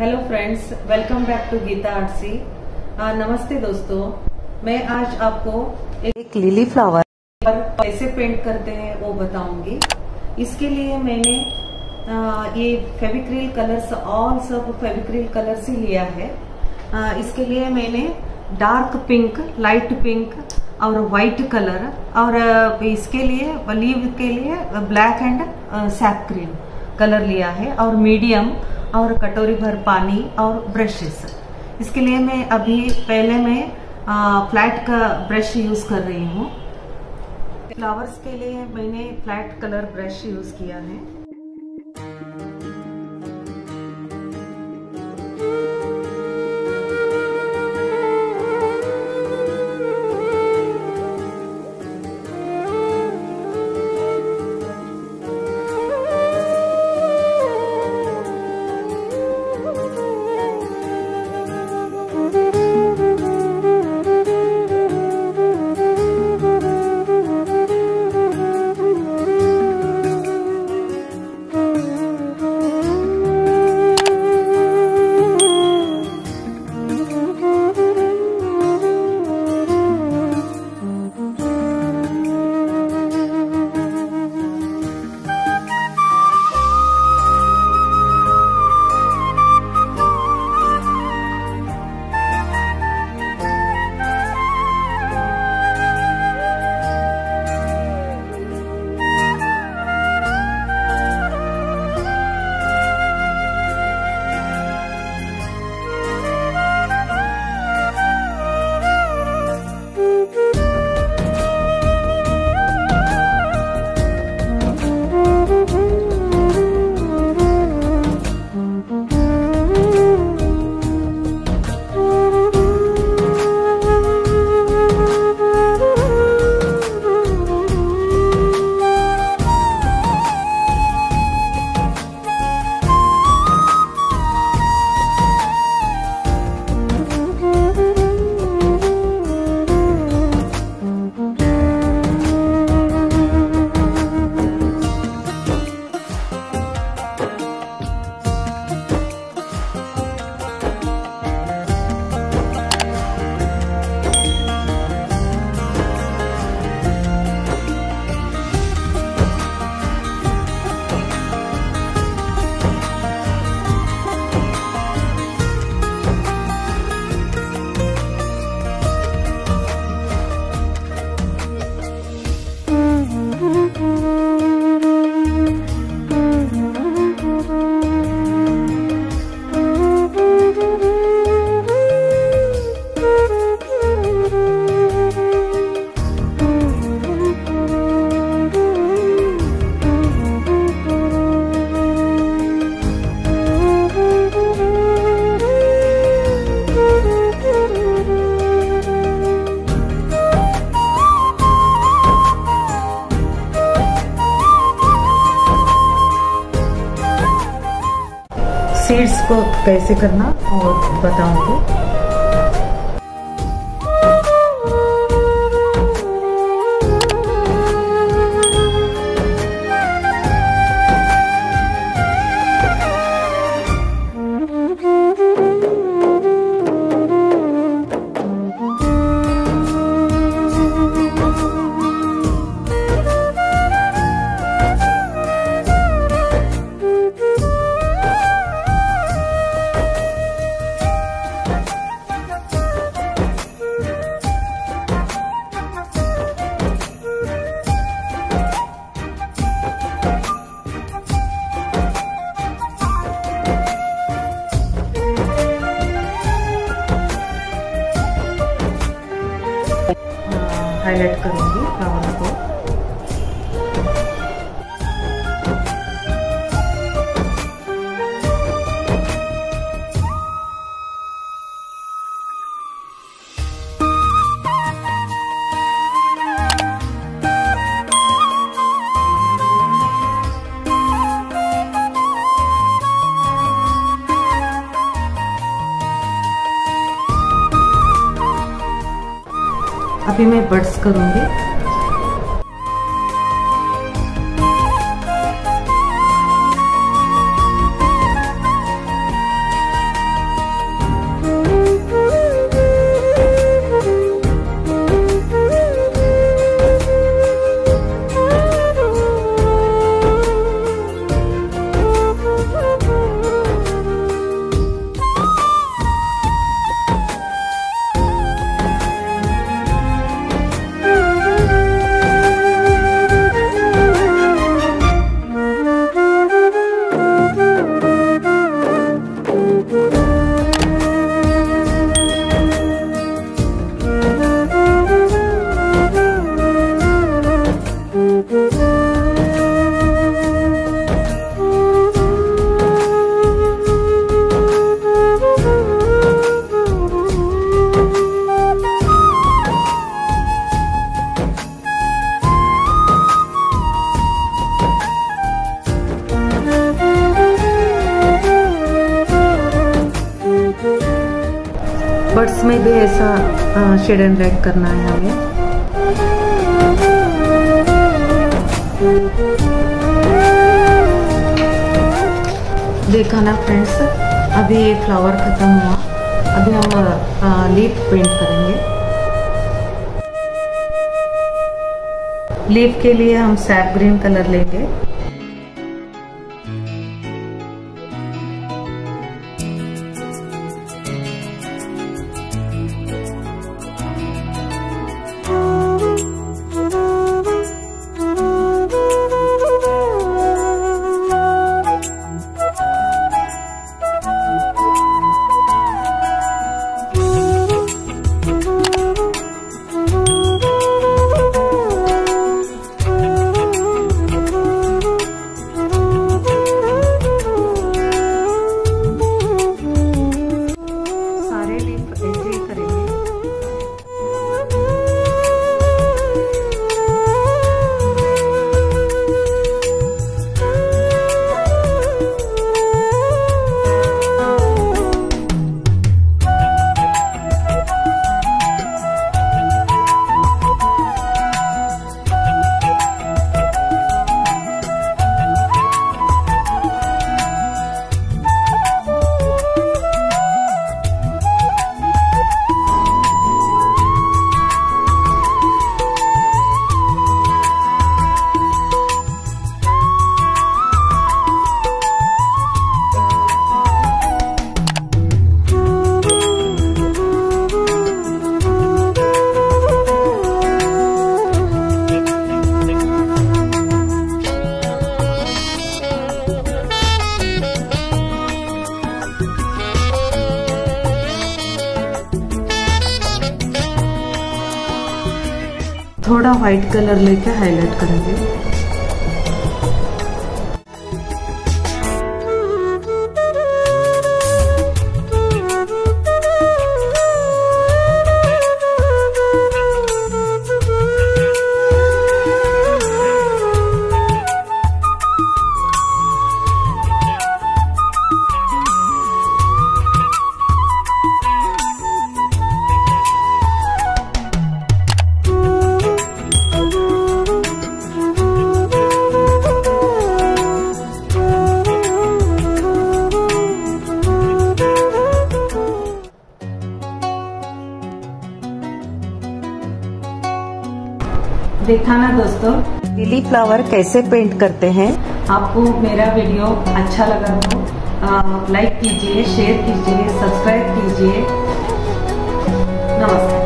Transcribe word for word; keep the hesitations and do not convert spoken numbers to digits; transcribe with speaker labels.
Speaker 1: Hello friends, welcome back to Geeta artsy. नमस्ते दोस्तों, मैं आज आपको एक लिली फ्लावर पर कैसे पेंट करते हैं वो बताऊंगी। इसके लिए मैंने आ, ये फेविक्रिल कलर्स, ऑल सब फेविक्रिल कलर्स ही लिया है। आ, इसके लिए मैंने डार्क पिंक, लाइट पिंक और व्हाइट कलर, और इसके लिए लीव के लिए black and sap green colour लिया है, और मीडियम और कटोरी भर पानी और ब्रशेस। इसके लिए मैं अभी पहले मैं आ, फ्लैट का ब्रश यूज कर रही हूँ। फ्लावर्स के लिए मैंने फ्लैट कलर ब्रश यूज किया है। सीड्स को कैसे करना और बताऊंगी। हाईलाइट करूंगी फ्लावर को। अभी मैं बड्स करूंगी। बर्ड्स में भी ऐसा शेड एंड रेड करना है हमें। देखा ना फ्रेंड्स, अभी ये फ्लावर खत्म हुआ, अभी हम लीफ पेंट करेंगे। लीफ के लिए हम सैप ग्रीन कलर लेंगे। थोड़ा व्हाइट कलर लेके हाईलाइट करेंगे। देखा ना दोस्तों, लिली फ्लावर कैसे पेंट करते हैं। आपको मेरा वीडियो अच्छा लगा तो लाइक कीजिए, शेयर कीजिए, सब्सक्राइब कीजिए। नमस्कार।